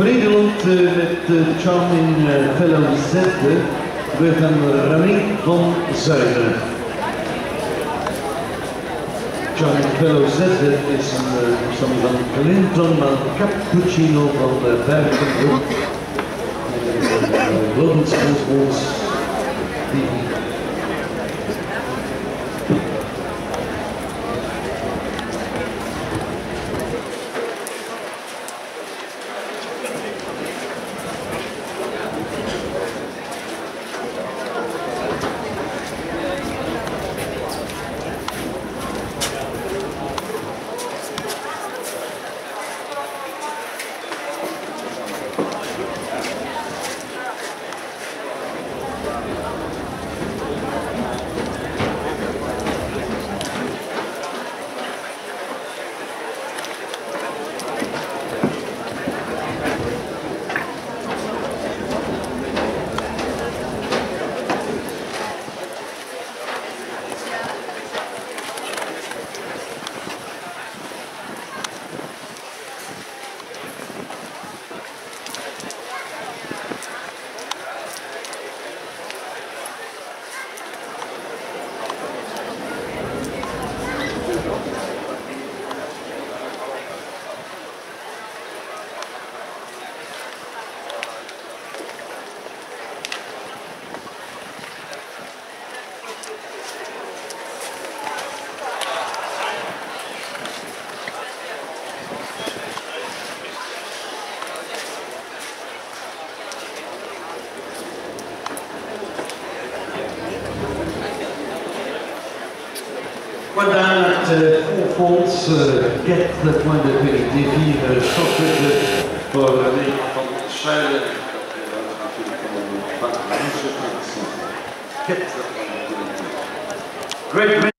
Vredeland met Charming Fellow Z werd aan Raniek van Zuiden. Charming Fellow Z is een afstamming van Clinton, maar Cappuccino van Bergenbroek. Global Schools TV. Madame Fonds get the point de défi championne pour l'année van Zuiden. Great